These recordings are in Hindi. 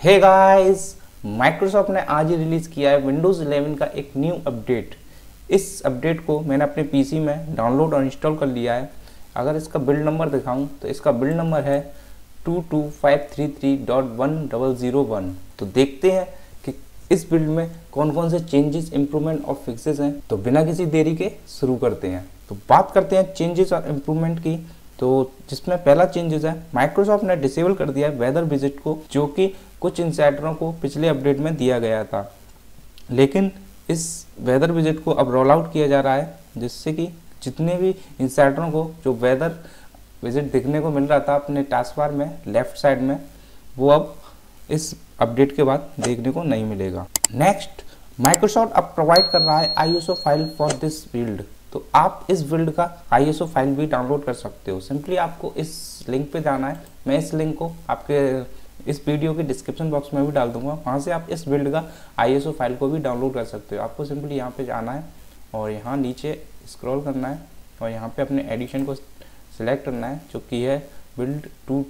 हे गाइस, माइक्रोसॉफ्ट ने आज ही रिलीज़ किया है विंडोज़ 11 का एक न्यू अपडेट। इस अपडेट को मैंने अपने पीसी में डाउनलोड और इंस्टॉल कर लिया है। अगर इसका बिल्ड नंबर दिखाऊं तो इसका बिल्ड नंबर है 22533.1001। तो देखते हैं कि इस बिल्ड में कौन कौन से चेंजेस, इंप्रूवमेंट और फिक्सेस हैं। तो बिना किसी देरी के शुरू करते हैं। तो बात करते हैं चेंजेस और इम्प्रूवमेंट की। तो जिसमें पहला चेंजेस है, माइक्रोसॉफ्ट ने डिसेबल कर दिया है वेदर विजिट को, जो कि कुछ इंसाइडरों को पिछले अपडेट में दिया गया था। लेकिन इस वेदर विजिट को अब रोल आउट किया जा रहा है, जिससे कि जितने भी इंसाइडरों को जो वेदर विजिट दिखने को मिल रहा था अपने टास्क बार में लेफ्ट साइड में, वो अब इस अपडेट के बाद देखने को नहीं मिलेगा। नेक्स्ट, माइक्रोसॉफ्ट अब प्रोवाइड कर रहा है ISO file for this build. तो आप इस बिल्ड का ISO फाइल भी डाउनलोड कर सकते हो। सिंपली आपको इस लिंक पे जाना है। मैं इस लिंक को आपके इस वीडियो के डिस्क्रिप्शन बॉक्स में भी डाल दूंगा। वहाँ से आप इस बिल्ड का ISO फाइल को भी डाउनलोड कर सकते हो। आपको सिंपली यहाँ पे जाना है और यहाँ नीचे स्क्रॉल करना है और यहाँ पे अपने एडिशन को सिलेक्ट करना है, जो कि है बिल्ड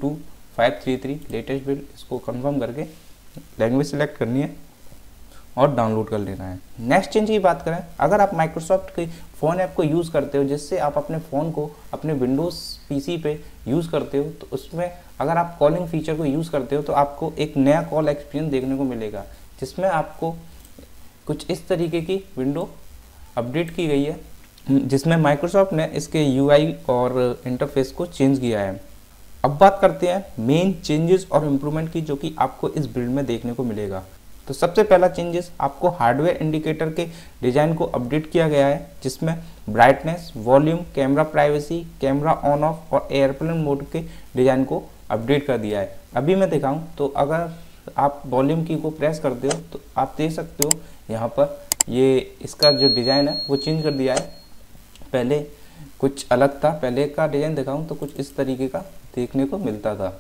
22533 लेटेस्ट बिल्ड। इसको कंफर्म करके लैंग्वेज सिलेक्ट करनी है और डाउनलोड कर लेना है। नेक्स्ट चेंज की बात करें, अगर आप माइक्रोसॉफ्ट की फ़ोन ऐप को यूज़ करते हो, जिससे आप अपने फ़ोन को अपने विंडोज़ पीसी पे यूज़ करते हो, तो उसमें अगर आप कॉलिंग फीचर को यूज़ करते हो तो आपको एक नया कॉल एक्सपीरियंस देखने को मिलेगा, जिसमें आपको कुछ इस तरीके की विंडो अपडेट की गई है, जिसमें माइक्रोसॉफ्ट ने इसके UI और इंटरफेस को चेंज किया है। अब बात करते हैं मेन चेंजेस और इम्प्रूवमेंट की, जो कि आपको इस बिल्ड में देखने को मिलेगा। तो सबसे पहला चेंजेस, आपको हार्डवेयर इंडिकेटर के डिज़ाइन को अपडेट किया गया है, जिसमें brightness, volume, camera privacy, camera on off और एयरप्लेन मोड के डिज़ाइन को अपडेट कर दिया है। अभी मैं दिखाऊं तो अगर आप वॉल्यूम की को प्रेस करते हो तो आप देख सकते हो यहाँ पर ये इसका जो डिज़ाइन है वो चेंज कर दिया है। पहले कुछ अलग था, पहले का डिज़ाइन दिखाऊं तो कुछ इस तरीके का देखने को मिलता था।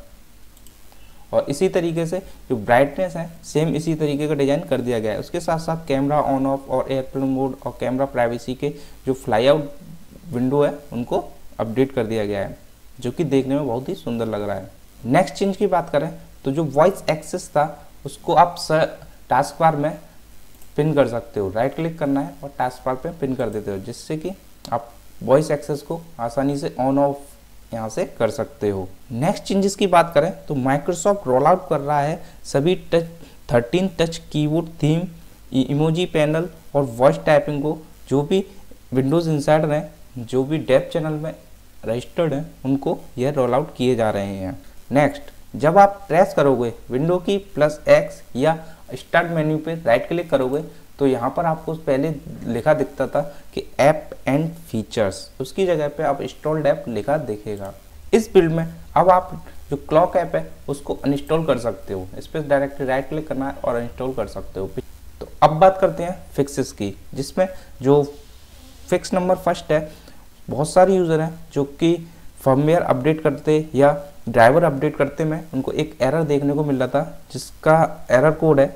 और इसी तरीके से जो ब्राइटनेस है सेम इसी तरीके का डिज़ाइन कर दिया गया है। उसके साथ साथ कैमरा ऑन ऑफ और एयरप्लेन मोड और कैमरा प्राइवेसी के जो फ्लाई आउट विंडो है उनको अपडेट कर दिया गया है, जो कि देखने में बहुत ही सुंदर लग रहा है। नेक्स्ट चेंज की बात करें तो जो वॉइस एक्सेस था उसको आप टास्क बार में पिन कर सकते हो। राइट क्लिक करना है और टास्क बार पे पिन कर देते हो, जिससे कि आप वॉइस एक्सेस को आसानी से ऑन ऑफ यहाँ से कर सकते हो। नेक्स्ट चेंजेस की बात करें तो माइक्रोसॉफ्ट रोल आउट कर रहा है सभी 13 touch keyboard theme, emoji panel और वॉइस टाइपिंग को जो भी विंडोज़ इंसाइडर हैं, जो भी डेव चैनल में रजिस्टर्ड हैं, उनको यह रोल आउट किए जा रहे हैं। नेक्स्ट, जब आप प्रेस करोगे विंडो की +X या स्टार्ट मेन्यू पे राइट क्लिक करोगे तो यहाँ पर आपको पहले लिखा दिखता था कि ऐप एंड फीचर्स, उसकी जगह पे आप इंस्टॉल्ड ऐप लिखा दिखेगा। इस बिल्ड में अब आप जो क्लॉक ऐप है उसको अनइंस्टॉल कर सकते हो। इस पर डायरेक्टली राइट क्लिक करना है और अनइंस्टॉल कर सकते हो। तो अब बात करते हैं फिक्सेस की, जिसमें जो फिक्स नंबर फर्स्ट है, बहुत सारे यूज़र हैं जो कि फर्मवेयर अपडेट करते या ड्राइवर अपडेट करते में उनको एक एरर देखने को मिल रहा था, जिसका एरर कोड है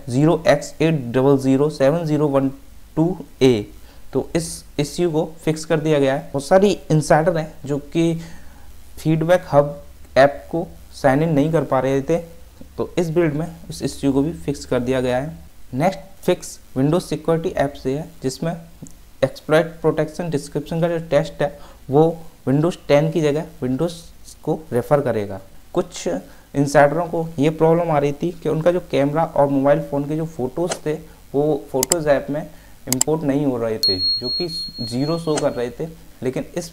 0x8007012A। तो इस इश्यू को फिक्स कर दिया गया है। बहुत सारी इंसाइडर हैं जो कि फीडबैक हब ऐप को साइन इन नहीं कर पा रहे थे, तो इस बिल्ड में इस इश्यू को भी फिक्स कर दिया गया है। Next fix Windows security app से है, जिसमें एक्सप्लॉइट प्रोटेक्शन डिस्क्रिप्शन का जो टेस्ट है वो विंडोज़ 10 की जगह विंडोज़ को रेफ़र करेगा। कुछ इंसाइडरों को ये प्रॉब्लम आ रही थी कि उनका जो कैमरा और मोबाइल फ़ोन के जो फ़ोटोज़ थे वो फ़ोटोज़ ऐप में इंपोर्ट नहीं हो रहे थे, जो कि 0 शो कर रहे थे। लेकिन इस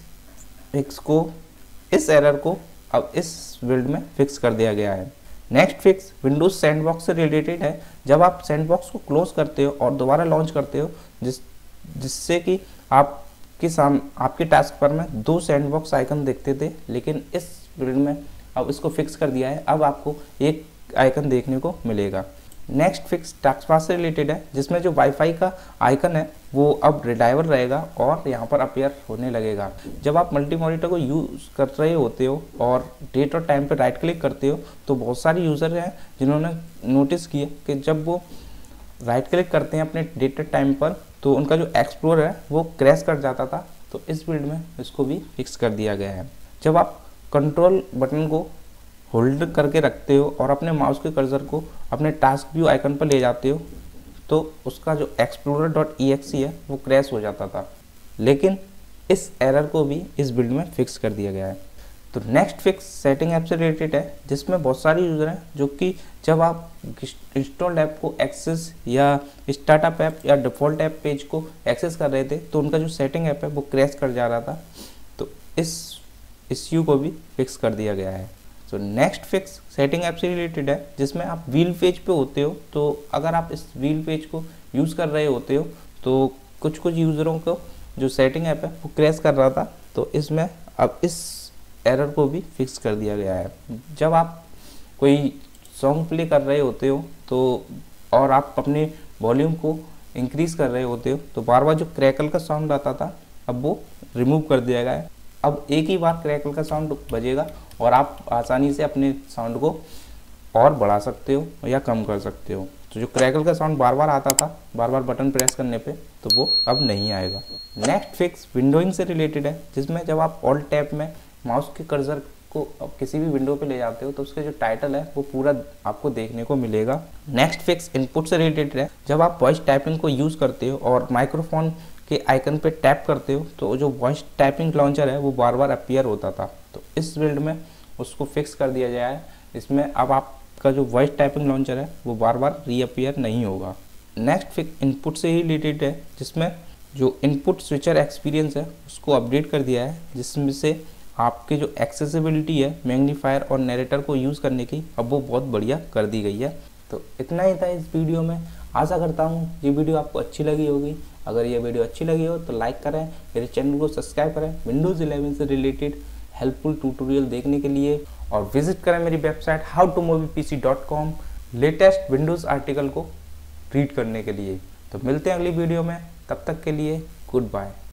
एरर को अब इस बिल्ड में फिक्स कर दिया गया है। नेक्स्ट फिक्स विंडोज़ सैंडबॉक्स से रिलेटेड है। जब आप सैंडबॉक्स को क्लोज करते हो और दोबारा लॉन्च करते हो, जिससे कि आपके टास्क पर में 2 सैंडबॉक्स आइकन दिखते थे, लेकिन इस बिल्ड में अब इसको फिक्स कर दिया है। अब आपको एक आइकन देखने को मिलेगा। नेक्स्ट फिक्स टास्क बार से रिलेटेड है, जिसमें जो वाईफाई का आइकन है वो अब रिडाइवर रहेगा और यहाँ पर अपीयर होने लगेगा। जब आप मल्टी मॉनिटर को यूज़ कर रहे होते हो और डेट और टाइम पर राइट क्लिक करते हो, तो बहुत सारे यूज़र हैं जिन्होंने नोटिस किया कि जब वो राइट क्लिक करते हैं अपने डेट और टाइम पर तो उनका जो एक्सप्लोरर है वो क्रैश कर जाता था। तो इस बिल्ड में इसको भी फिक्स कर दिया गया है। जब आप कंट्रोल बटन को होल्ड करके रखते हो और अपने माउस के कर्सर को अपने टास्क व्यू आइकन पर ले जाते हो तो उसका जो explorer.exe है वो क्रैश हो जाता था। लेकिन इस एरर को भी इस बिल्ड में फिक्स कर दिया गया है। तो नेक्स्ट फिक्स सेटिंग ऐप से रिलेटेड है, जिसमें बहुत सारे यूज़र हैं जो कि जब आप इंस्टॉल्ड ऐप को एक्सेस या स्टार्टअप ऐप या डिफ़ॉल्ट ऐप पेज को एक्सेस कर रहे थे तो उनका जो सेटिंग ऐप है वो क्रैश कर जा रहा था। तो इस इश्यू को भी फिक्स कर दिया गया है। तो नेक्स्ट फिक्स सेटिंग ऐप से रिलेटेड है, जिसमें आप व्हील पेज पे होते हो। तो अगर आप इस व्हील पेज को यूज़ कर रहे होते हो तो कुछ यूज़रों को जो सेटिंग ऐप है वो क्रैश कर रहा था। तो इसमें अब इस एरर को भी फिक्स कर दिया गया है। जब आप कोई सॉन्ग प्ले कर रहे होते हो तो और आप अपने वॉल्यूम को इंक्रीज़ कर रहे होते हो तो बार बार जो क्रैकल का साउंड आता था अब वो रिमूव कर दिया गया है। अब एक ही बार क्रैकल का साउंड बजेगा और आप आसानी से अपने साउंड को और बढ़ा सकते हो या कम कर सकते हो। तो जो क्रैकल का साउंड बार बार आता था बार बार बटन प्रेस करने पे तो वो अब नहीं आएगा। नेक्स्ट फिक्स विंडोइंग से रिलेटेड है, जिसमें जब आप ऑल्ट टैब में माउस के कर्सर को किसी भी विंडो पे ले जाते हो तो उसके जो टाइटल है वो पूरा आपको देखने को मिलेगा। नेक्स्ट फिक्स इनपुट से रिलेटेड है, जब आप वॉइस टाइपिंग को यूज़ करते हो और माइक्रोफोन के आइकन पे टैप करते हो तो जो वॉइस टाइपिंग लॉन्चर है वो बार बार अपीयर होता था। तो इस बिल्ड में उसको फिक्स कर दिया गया है। इसमें अब आपका जो वॉइस टाइपिंग लॉन्चर है वो बार बार रीअपीयर नहीं होगा। नेक्स्ट फिक्स इनपुट से ही रिलेटेड है, जिसमें जो इनपुट स्विचर एक्सपीरियंस है उसको अपडेट कर दिया है, जिसमें से आपकी जो एक्सेसिबिलिटी है मैग्नीफायर और नैरेटर को यूज़ करने की अब वो बहुत बढ़िया कर दी गई है। तो इतना ही था इस वीडियो में। आशा करता हूँ ये वीडियो आपको अच्छी लगी होगी। अगर ये वीडियो अच्छी लगी हो तो लाइक करें, मेरे चैनल को सब्सक्राइब करें विंडोज़ 11 से रिलेटेड हेल्पफुल ट्यूटोरियल देखने के लिए, और विजिट करें मेरी website howtomoviepc.com latest Windows article को रीड करने के लिए। तो मिलते हैं अगली वीडियो में, तब तक के लिए गुड बाय।